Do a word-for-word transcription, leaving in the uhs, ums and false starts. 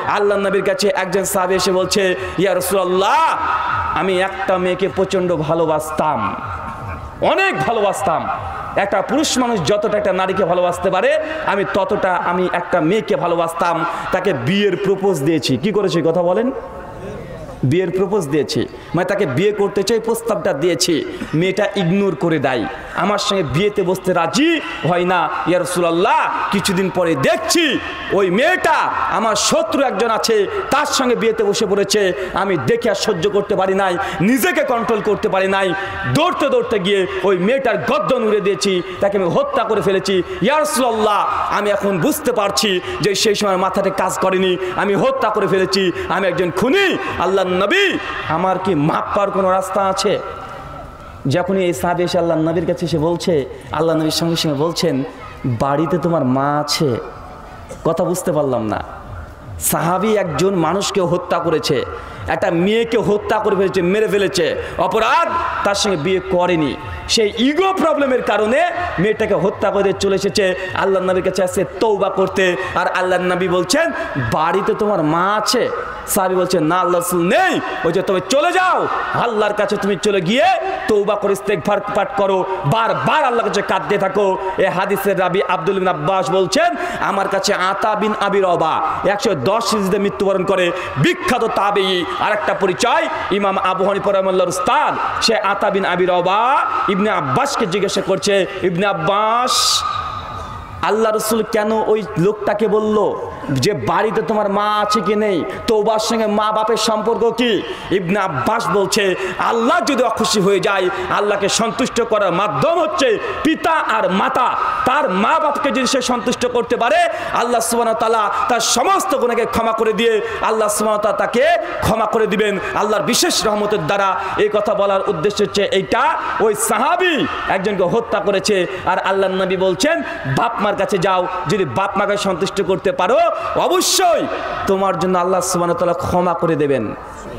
আল্লাহর নবীর কাছে একজন সাহাবী এসে বলছে, ইয়া রাসূলুল্লাহ, আমি একটা মেয়েকে প্রচণ্ড ভালোবাসতাম, অনেক ভালোবাসতাম। একটা পুরুষ মানুষ যতটা একটা নারীকে ভালোবাসতে পারে, আমি ততটা আমি একটা মেয়েকে ভালোবাসতাম। তাকে বিয়ের প্রপোজ দিয়েছি। কি করেছি কথা বলেন? বিয়ের প্রপোজ দিয়েছি, মানে তাকে বিয়ে করতে চাই, প্রস্তাবটা দিয়েছি। মেয়েটা ইগনোর করে দেয়, আমার সঙ্গে বিয়েতে বসতে রাজি হয় না। ইয়া রাসূলুল্লাহ, কিছুদিন পরে দেখছি ওই মেয়েটা আমার শত্রু একজন আছে, তার সঙ্গে বিয়েতে বসে পড়েছে। আমি দেখে আর সহ্য করতে পারি নাই, নিজেকে কন্ট্রোল করতে পারি নাই, দৌড়তে দৌড়তে গিয়ে ওই মেয়েটার গর্দন উড়ে দিয়েছি, তাকে আমি হত্যা করে ফেলেছি। ইয়া রাসূলুল্লাহ, আমি এখন বুঝতে পারছি যে সেই সময় মাথাতে কাজ করেনি, আমি হত্যা করে ফেলেছি, আমি একজন খুনি। আল্লাহ নবী, আমার কি মাপ পাওয়ার কোনো রাস্তা আছে? যখনই এই সাহাবী এসে আল্লাহ নবীর কাছে এসে বলছে, আল্লাহ নবীর সঙ্গে সঙ্গে বলছেন, বাড়িতে তোমার মা আছে। কথা বুঝতে পারলাম না। সাহাবী একজন মানুষকে হত্যা করেছে, একটা মেয়েকে হত্যা করে ফেলেছে, মেরে ফেলেছে, অপরাধ, তার সঙ্গে বিয়ে করেনি। সেই ইগো প্রবলেমের কারণে মেয়েটাকে হত্যা করে চলে এসেছে আল্লাহ নবীর কাছে আসছে তওবা করতে। আর আল্লাহ নবী বলছেন, বাড়িতে তোমার মা আছে? সাহাবী বলছেন, না আল্লাহ রাসূল নেই। ওই যে তবে চলে যাও, আল্লাহর কাছে তুমি চলে গিয়ে তওবা করে ইস্তেগফার পাঠ করো, বারবার আল্লাহর কাছে কাঁদতে থাকো। এই হাদিসের রাবি আব্দুল বিন আব্বাস বলছেন, আমার কাছে আতা বিন আবি রবা একশো দশ হিজরিতে মৃত্যুবরণ করে, বিখ্যাত তাবেঈ। আরেকটা পরিচয়, ইমাম আবু হানিফা রাহিমাহুল্লাহর উস্তাদ, সে আতা বিন আবি রবা ইবনে আব্বাসকে জিজ্ঞাসা করছে, ইবনে আব্বাস, আল্লাহ রসুল কেন ওই লোকটাকে বলল যে বাড়িতে তোমার মা আছে কি নেই, তওবার সঙ্গে মা বাপের সম্পর্ক কি? ইবনে আব্বাস বলছে, আল্লাহ যদি অখুশি হয়ে যায়, আল্লাহকে সন্তুষ্ট করার মাধ্যম হচ্ছে পিতা আর মাতা। তার মা বাপকে যদি সে সন্তুষ্ট করতে পারে, আল্লাহ সুবহানাহু ওয়া তাআলা তার সমস্ত গুনাহকে ক্ষমা করে দিয়ে আল্লাহ সুবহানাহু ওয়া তাআলা তাকে ক্ষমা করে দিবেন আল্লাহর বিশেষ রহমতের দ্বারা। এই কথা বলার উদ্দেশ্য হচ্ছে এইটা, ওই সাহাবী একজনকে হত্যা করেছে, আর আল্লাহর নবী বলছেন, বাপ মার কাছে যাও, যদি বাপ মাকে সন্তুষ্ট করতে পারো, অবশ্যই তোমার জন্য আল্লাহ সুবহানাহু ওয়া তাআলা ক্ষমা করে দেবেন।